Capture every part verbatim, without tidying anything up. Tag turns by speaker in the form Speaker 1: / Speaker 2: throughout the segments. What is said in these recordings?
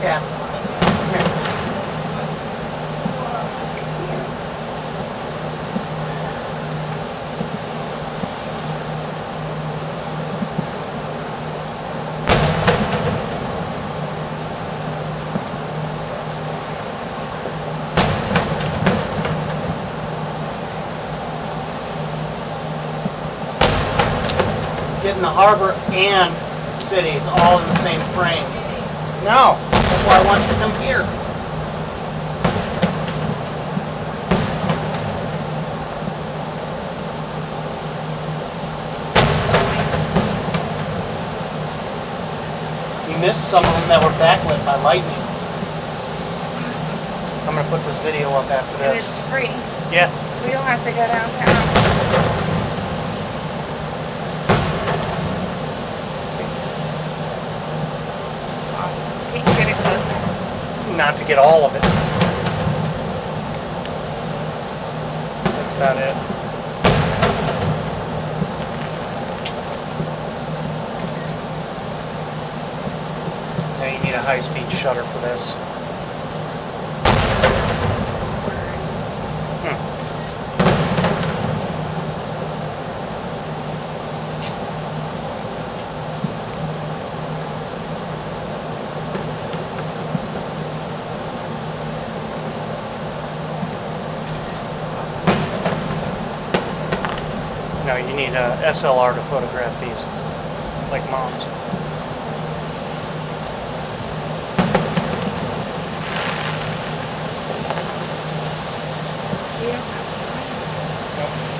Speaker 1: Yeah. Getting the harbor and cities all in the same frame. No, that's why I want you to come here. You missed some of them that were backlit by lightning. I'm going to put this video up after
Speaker 2: And
Speaker 1: this.
Speaker 2: it's free.
Speaker 1: Yeah.
Speaker 2: We don't have to go downtown. Can you get it closer?
Speaker 1: Not to get all of it. That's about it. Now you need a high-speed shutter for this. No, you need a S L R to photograph these, like Mom's.
Speaker 2: You don't have to.
Speaker 1: Nope.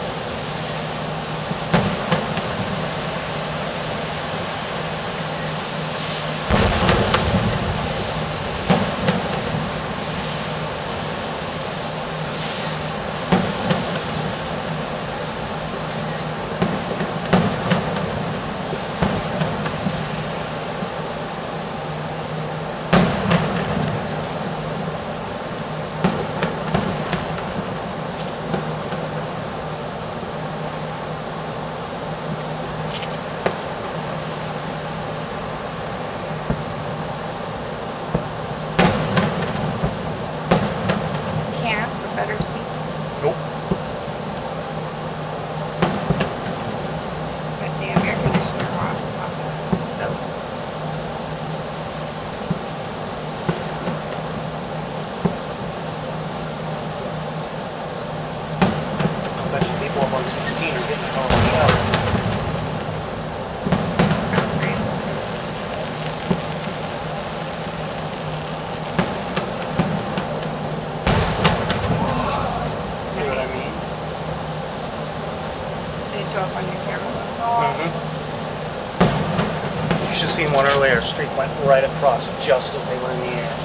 Speaker 2: Better seats.
Speaker 1: Nope.
Speaker 2: That damn air conditioner on. No.
Speaker 1: I bet you people up on sixteen are getting a hell of a shower. See what I mean?
Speaker 2: Did it show up on your camera?
Speaker 1: Mm-hmm. You should have seen one earlier. Streak went right across just as they were in the air.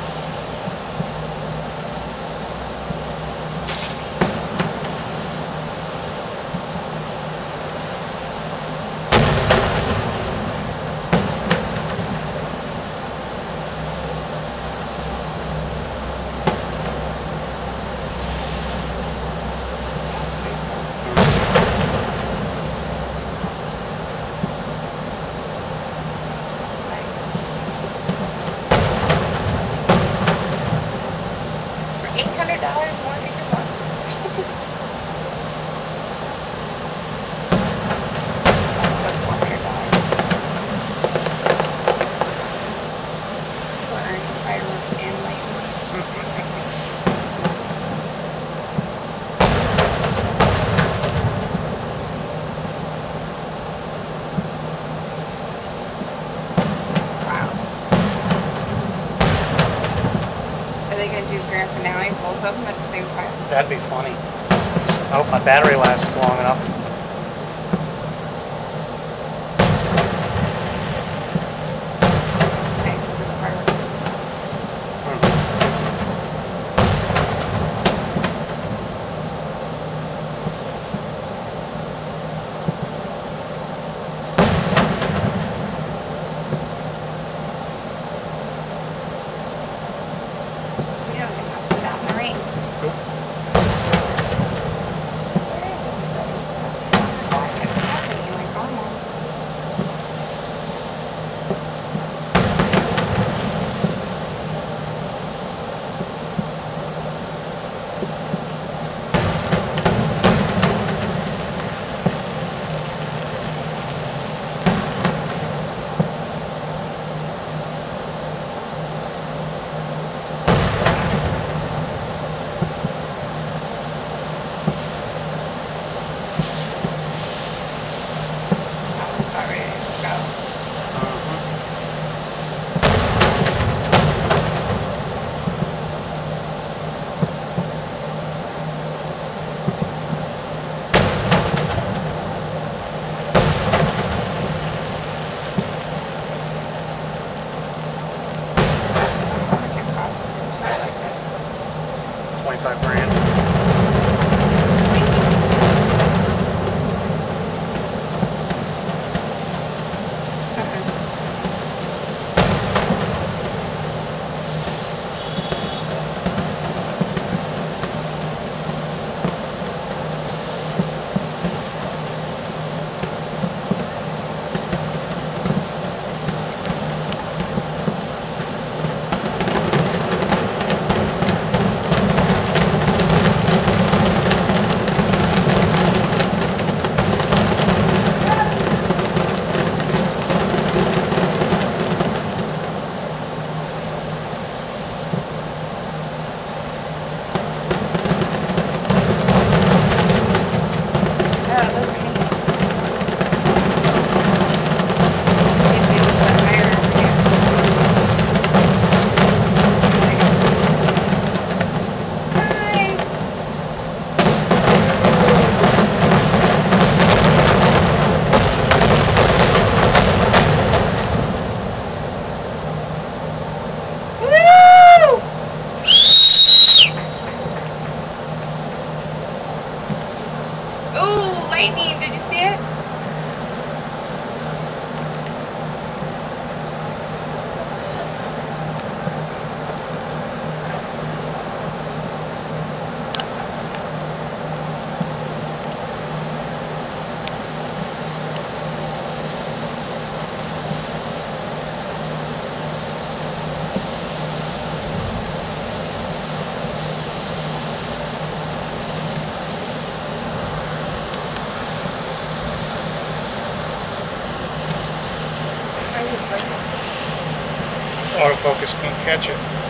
Speaker 2: eight hundred dollars more than your phone. That's four hundred dollars. For earning fireworks and lighting. Wow. Are they going to do grand finale, both of them at the same time?
Speaker 1: That'd be funny. I hope my battery lasts long enough.
Speaker 2: Nice. This fireworks. We don't even have to sit out in the rain.
Speaker 1: Cool.
Speaker 2: Where is everybody? Autofocus.
Speaker 3: Autofocus can't catch it.